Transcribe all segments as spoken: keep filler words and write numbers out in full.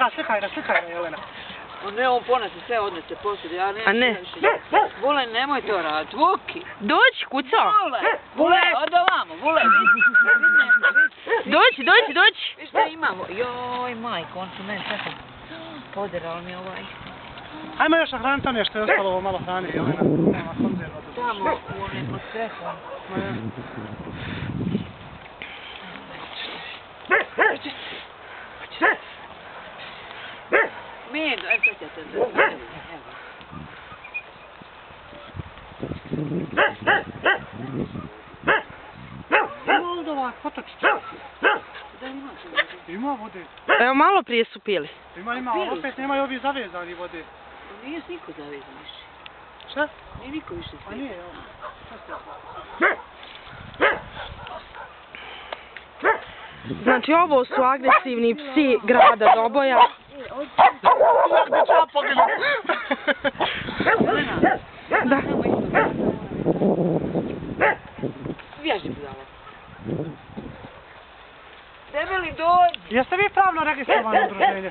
slika, slikaj ga, slikaj ga, Jelena. Ne, on ponese sve odnese poslije, ja A ne? Vule, nemoj to raditi, Vuki! Doći, kuco! Vule! Vule, od ovamo, Vule, vidi, vidi nešto, vidi. Doći, doći, doći! Viš šta imamo? Joj, majko, on su meni čekam. Poderao mi ovaj. Ajmo još nahraniti ono što je ostalo ovo malo hrani, Jelena. Nema konzerva. Tamo, u onim pod strehom. Medo, evo sad ćete se staviti, evo. Ima ovdje ovak, potočiće. Da ima se vode. Ima vode. Evo, malo prije su pili. Ima, ima, ali opet nemaju ovi zavezani vode. Nije s niko zavezan više. Šta? Nije niko više s A nije, evo. Znači, ovo su agresivni psi grada Doboja. Da. Vježi budala. Debeli dođi! Jeste vi pravno registrovano udruženje?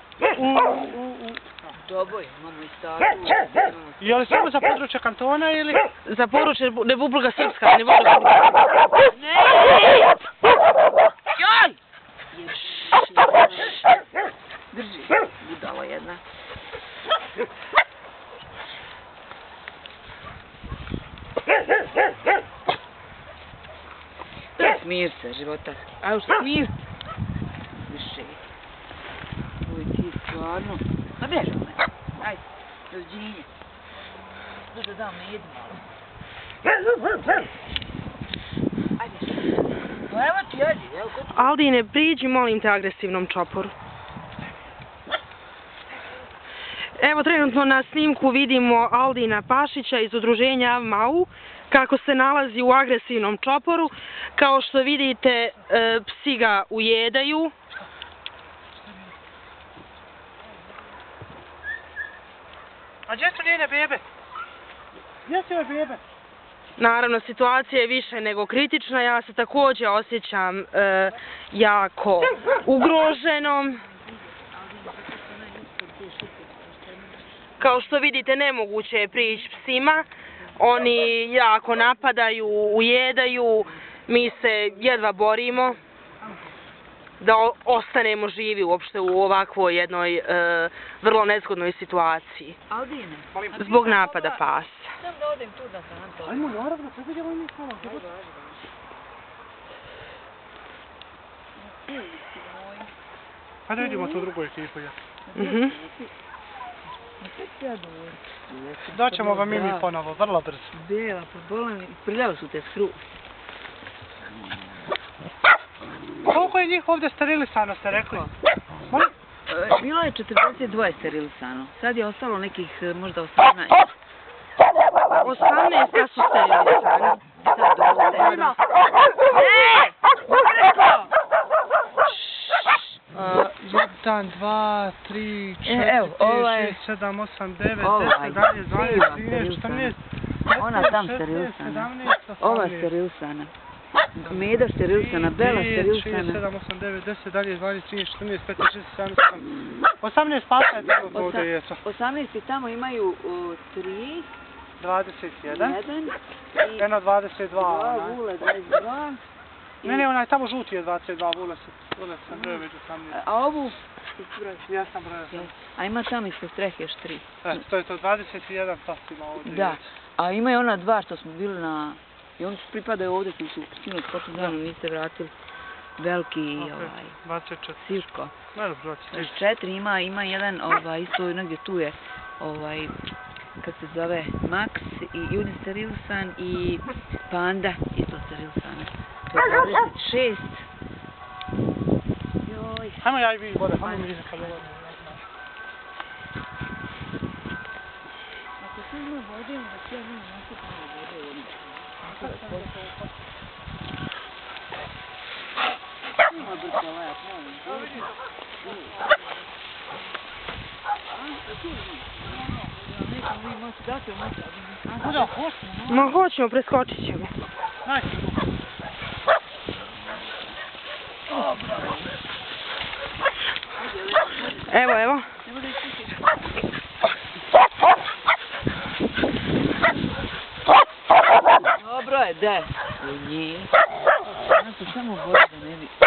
Doboj, imamo i statu. Je li samo za područje kantona ili? Za područje Republika Srpska, ne vodi Republika. Ne! Joj! Drži, budala jedna. Smir se, života. Aj, smir. Više. Uj, ti stvarno. Ma beži me. Ajde, dođinje. Da dam med malo. Ajde. Pa evo ti, ajde. Evo kod... Aldine, priđi, molim te, agresivnom čoporu. Evo, trenutno na snimku vidimo Aldina Pašića iz udruženja Avmau, kako se nalazi u agresivnom čoporu. Kao što vidite, e, psi ga ujedaju. A gdje su njene bebe? Gdje su joj bebe? Naravno, situacija je više nego kritična. Ja se također osjećam e, jako ugroženom. Kao što vidite, nemoguće je prići psima. Oni jako napadaju, ujedaju. Mi se jedva borimo da ostanemo živi uopšte u ovakvoj jednoj e, vrlo nezgodnoj situaciji. Aldine. Zbog napada pasa. Sam da odem tu da sam to. Ajmo, naravno, sve vidimo i mi s vama. Hajde vidimo tu drugu ekipu. Mhm. Daćemo vam i mi ponovo, vrlo brzo. Bela, pa bolan, prljali su te skru. Koliko je njih ovdje sterilisano, ste rekli? Molim? Bilo je četrdeset dva sterilisano. Sad je ostalo nekih možda osamnaest. osamnaest su sterilisani. Sad dolaze. Ne! Preko! jedan, dva, tri, Evo, ovaj- četiri, šest, sedam, osam, devet, Ovaj, deset, jedanaest, dvanaest, trinaest, sterilisana. četrnaest, Ona tam sterilisana. sedamnaest, Ova osamnaest. sterilisana. Meda sterilisana, Bela sterilisana. sedam, osam, devet, deset, jedanaest, dvanaest, trinaest, četrnaest, petnaest, šesnaest, sedamnaest, osamnaest pasa je trenutno ovdje jesu. osamnaest tamo imaju tri, dvadeset jedan, jedan i eno dvadeset dva, dva, onaj. Vule dvadeset dva. Ne, ne, onaj tamo žuti je dvadeset dva, Vule se, Vule sam broj među osamnaest. A ovu? Ja sam broj sam. A ima tamo ispod strehe još tri. E, to je to, dvadeset jedan pas ima ovdje. Da, a ima i ona dva što smo bili na... I oni su pripadaju ovdje koji su sinoć počeli danu niste vratili. Veliki i Ok, ovaj... dvadeset četiri. Sirko. Ne, dvadeset tri. dvadeset četiri ima, ima jedan ovaj, isto negdje tu je, ovaj, kako se zove, Max i Juni sterilisan i Panda isto sterilisana. To je dvadeset šest. Joj. Hajmo ja i vi vode, hajmo mi izakali vode. Ako se ima vode, onda se ja nema nasipamo vode ovdje. Ima brkala, ja molim. Kuda, hoćemo? Ma hoćemo, preskočit ćemo. Daj. O, bravo. Evo, evo. Dobro je, de. U njih. Ja sam samo vodi da ne bi...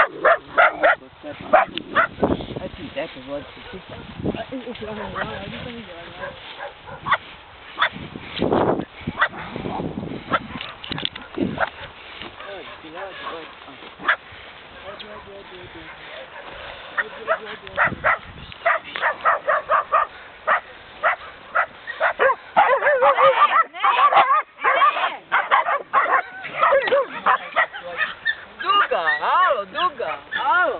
Aj ti, dajte vodi ti. Duga, alo, duga, alo.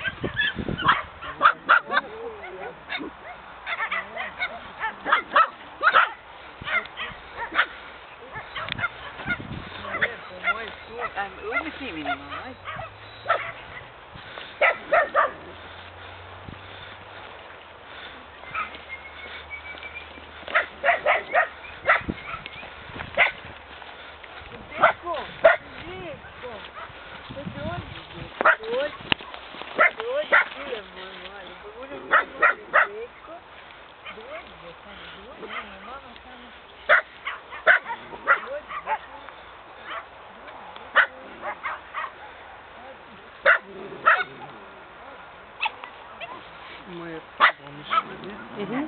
Uzmi ti mi nema, ajde. Deko, Deko, pa dođi, dođi, dođi, sile moj mali, pa budem moj mali, Deko, dođi, Deko, dođi, mama samo, dođi, Deko. Moje prvo mišljenje. Mhm.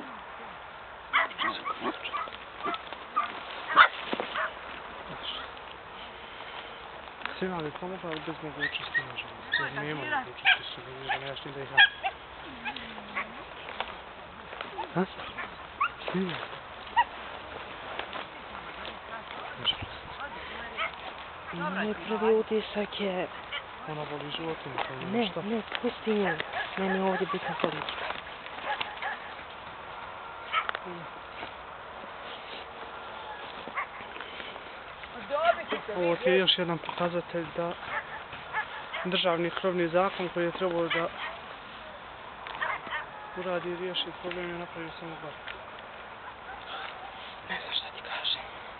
Svima bi pomogla, ali bez mogućnosti, nažalost. Jer nema mogućnosti su bili, da nemaš ni da ih radi. Ha? Snima. Moj prvi utisak je... Ona voli životinje, to je Ne, nešto. ne, pusti nju. Meni je ovdje bitna politika. Ovo ti je još jedan pokazatelj da državni krovni zakon koji je trebao da uradi i riješi problem je napravio samo gore. Ne znam šta ti kažem.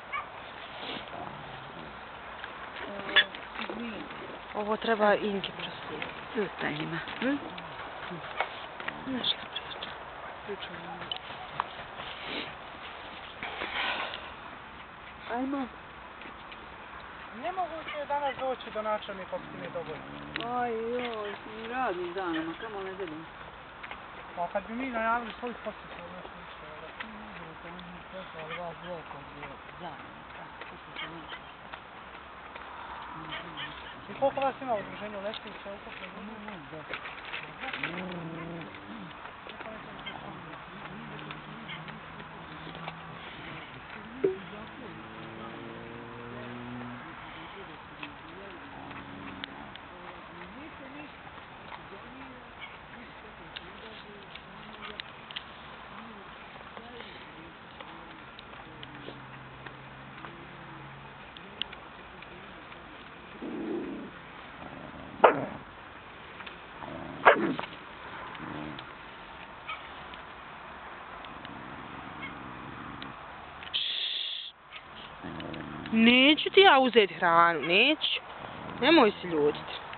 Ovo treba Inki proslijediti. Puta njima. Hm? Znaš šta priča? Pričamo. Ajmo. Nemoguće je danas doći do načelnika opštine Doboj. Aj joj, mi radnih dana, ma kamo ne delim. Pa kad bi mi najavili svoj posjet, ovo nešto ništa, ali... Možemo to mi poslali vas dvojko gdje zamjenika. I koliko vas ima u udruženju Leškovića? Neću ti ja uzeti hranu, neću. Nemoj se ljutiti.